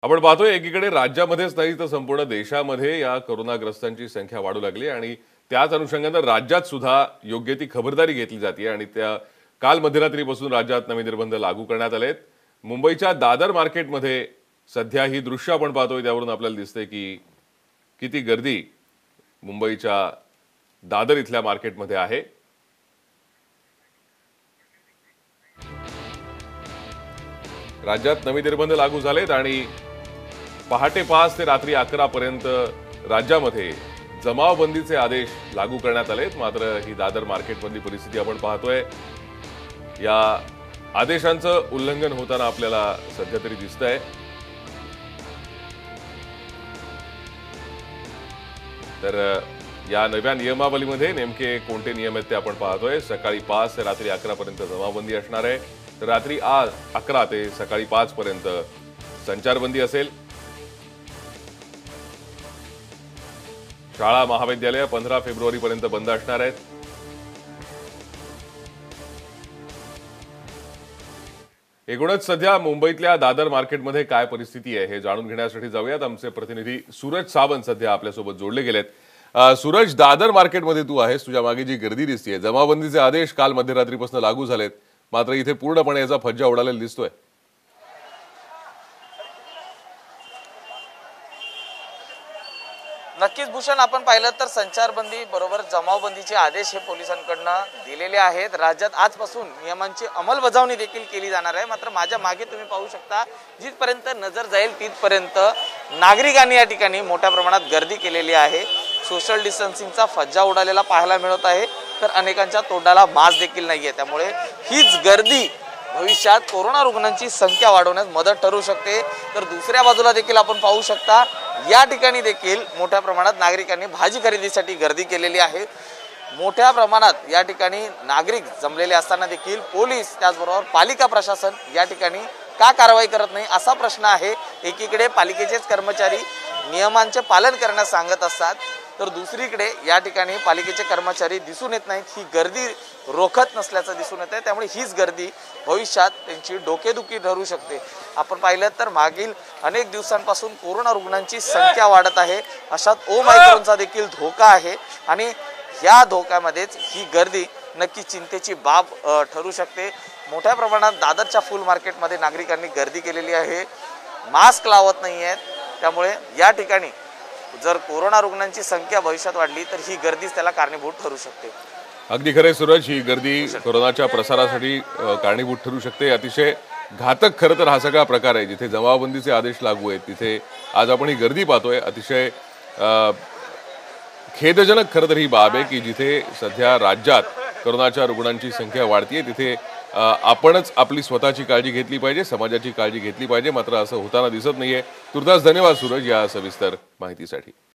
आपण पाहतोय एकीकडे राज्यामध्येच नाही तर संपूर्ण देशामध्ये या कोरोनाग्रस्तांची संख्या वाढू लागली आणि त्याच अनुषंगाने राज्यात सुद्धा योग्य ती खबरदारी घेतली जाते आणि त्या काल मध्यरात्रीपासून राज्यात नवे निर्बंध लागू करण्यात आलेत। मुंबईच्या दादर मार्केटमध्ये सध्या ही दृश्य आपण पाहतोय त्यावरून आपल्याला दिसतंय की किती गर्दी मुंबईच्या दादर इथल्या मार्केटमध्ये आहे। राज्यात नवे निर्बंध लागू झालेत आणि पहाटे 5 ते रात्री 11 पर्यंत राज्यामध्ये जमावबंदीचे आदेश लागू करण्यात आलेत। मात्र ही दादर मार्केटमधली परिस्थिती आपण पाहतोय, या आदेशांचं उल्लंघन होताना आपल्याला सध्या तरी दिसतंय। तर या नव्या नियमावलीमध्ये नेमके कोणते नियम आहेत ते आपण पाहतोय। सकाळी 5 ते रात्री 11 पर्यंत जमावबंदी असणार आहे, तर रात्री 11 ते सकाळी 5 पर्यंत संचारबंदी असेल। शाळा महाविद्यालय 15 फेब्रुवारी पर्यंत बंद असणार आहेत। एकूणच सध्या मुंबईतल्या दादर मार्केटमध्ये काय परिस्थिती आहे हे जाणून घेण्यासाठी जाऊयात। आमचे प्रतिनिधी सूरज सावंत सध्या आपल्यासोबत जोडले गेलेत। सूरज, दादर मार्केटमध्ये तू आहेस, तुझ्या मागे जी गर्दी दिसतेय, जमावबंदीचे आदेश काल मध्यरात्रीपासून लागू झालेत, मात्र इथे पूर्णपणे याचा फज्जा उडालेला दिसतोय। नक्कीच भूषण, आपण पाहिलं तर संचारबंदी बरोबर जमावबंदीचे आदेश हे पोलिसांकडून दिलेले आहेत। राज्यात आजपासून नियमांची अंमलबजावणी देखील केली जाणार आहे। मात्र माझ्या मागे तुम्ही पाहू शकता, जिथपर्यंत नजर जाईल तिथपर्यंत नागरिकांनी या ठिकाणी मोठ्या प्रमाणात गर्दी केलेली आहे। सोशल डिस्टन्सिंगचा फज्जा उडालेला पाहायला मिळत आहे, तर अनेकांच्या तोंडाला मास्क देखील नाहीये। त्यामुळे हीच गर्दी भविष्यात कोरोना रुग्णांची संख्या वाढवण्यास मदत ठरू शकते। तर दुसऱ्या बाजूला देखील आपण पाहू शकता, या ठिकाणी देखील मोठ्या प्रमाणात नागरिकांनी भाजी खरेदीसाठी गर्दी केलेली आहे। मोठ्या प्रमाणात या ठिकाणी नागरिक जमलेले असताना देखील पोलीस त्याचबरोबर पालिका प्रशासन या ठिकाणी का कारवाई करत नाही असा प्रश्न आहे। एकीकडे पालिकेचेच कर्मचारी नियमांचे पालन करण्यास सांगत असतात, तर दुसरीकडे या ठिकाणी पालिकेचे कर्मचारी दिसून येत नाहीत, ही गर्दी रोखत नसल्याचं दिसून येत आहे। त्यामुळे हीच गर्दी भविष्यात त्यांची डोकेदुखी ठरू शकते। आपण पाहिलं तर मागील अनेक दिवसांपासून कोरोना रुग्णांची संख्या वाढत आहे, अशात ओमायक्रॉनचा देखील धोका आहे आणि या धोक्यामध्येच ही गर्दी नक्की चिंतेची बाब ठरू शकते। मोठ्या प्रमाणात दादरच्या फुल मार्केटमध्ये नागरिकांनी गर्दी केलेली आहे, मास्क लावत नाही आहेत। त्यामुळे या ठिकाणी जर कोरोना रुग्णांची संख्या भविष्यात वाढली तर ही गर्दीच त्याला कारणीभूत ठरू शकते। अगदी खरे सूरज, ही गर्दी कोरोनाच्या प्रसारासाठी कारणीभूत ठरू शकते। अतिशय घातक खरं तर हा सगळा प्रकार आहे, जिथे जमावबंदीचे आदेश लागू आहेत तिथे आज आपण ही गर्दी पाहतोय। अतिशय खेदजनक खरं तर ही बाब आहे की जिथे सध्या राज्यात कोरोनाच्या रुग्णांची संख्या वाढतीये तिथे आपणच आपली स्वतःची काळजी घेतली पाहिजे, समाजाची काळजी घेतली पाहिजे। मात्र असं होताना दिसत नाहीये। तुर्तास धन्यवाद सूरज या सविस्तर माहितीसाठी।